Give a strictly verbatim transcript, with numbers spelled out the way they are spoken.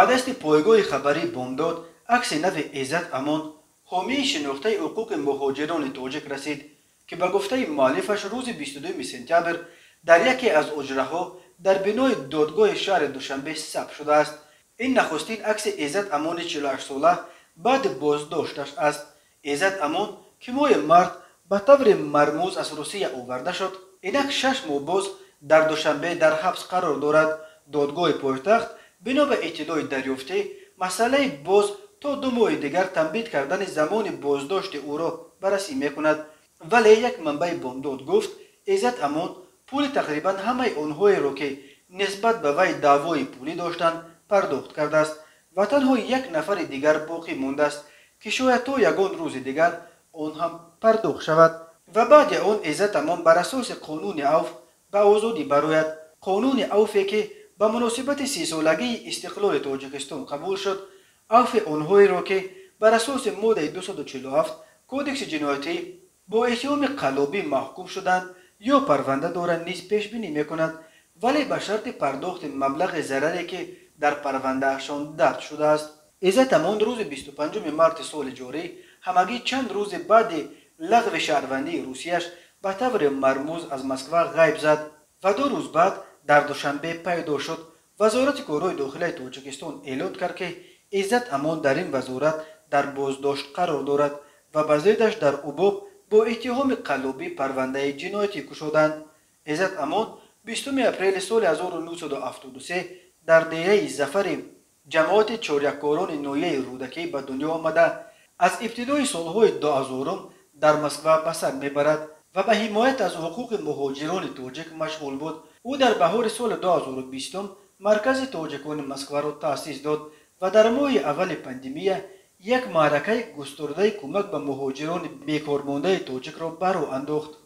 با دست پایگاه خبری بامداد عکس نو عزت امان حامی شناخته حقوق مهاجران تاجیک رسید که به گفته مؤلفش روز بیست و دو سپتامبر در یکی از اجراها در بنای دادگاه شهر دوشنبه ثبت شده است. این نخستین عکس عزت امان چهل و هشت ساله بعد بازداشتش است. عزت امان که ماه مارت به طور مرموز از روسیه آورده شد، اینک شش ماه باز در دوشنبه در حبس قرار دارد. دادگاه پایتخت بنا به اطلاع دریافته مسئله باز تا دو ماه دیگر تمدید کردن زمان بازداشت او را بررسی میکند. ولی یک منبع بامداد گفت عزت امان پول تقریبا همه آنهایی را که نسبت به وی دعوای پولی داشتند پرداخت کرده است و تنها یک نفر دیگر باقی مانده است که شاید تا یگان روز دیگر آن هم پرداخت شود و بعد آن عزت امان بر اساس قانون عفو به آزادی برآید. قانون عفوی که به مناسبت سی سالگی استقلال تاجیکستان قبول شد، عفو آنهایی را که بر اساس ماده دویست و چهل و هفت کودکس جنایتی با اتهام قلابی محکوم شدند یا پرونده دارند نیز پیش بینی میکند، ولی به شرط پرداخت مبلغ ضرری که در پروندهشان درج شده است. عزت امان روز بیست و پنجم مارت سال جاری همگی چند روز بعد لغو شهروندی روسیش به طور مرموز از مسکو غیب زد و دو روز بعد در دوشنبه پیدا شد. وزارت کارهای داخلی تاجیکستان اعلام کرد که عزت امان در این وزارت در بازداشت قرار دارد و به ضدش در اباب با اتهام قلابی پرونده جنایتی گشودند. عزت امان بیستم اپریل سال هزار و نهصد و هفتاد و سه در دیره ظفر جماعت چاریککاران نویه رودکی به دنیا آمده از ابتدای سالهای دو هزارم در مسکو به سر میبرد و به حمایت از حقوق مهاجران تاجیک مشغول بود. او در بهار سال دو هزار و بیست مرکز تاجیکان مسکو را تأسیس داد و در ماه اول پاندمی یک معرکه گسترده کمک به مهاجران بیکار مانده تاجیک را برآ انداخت.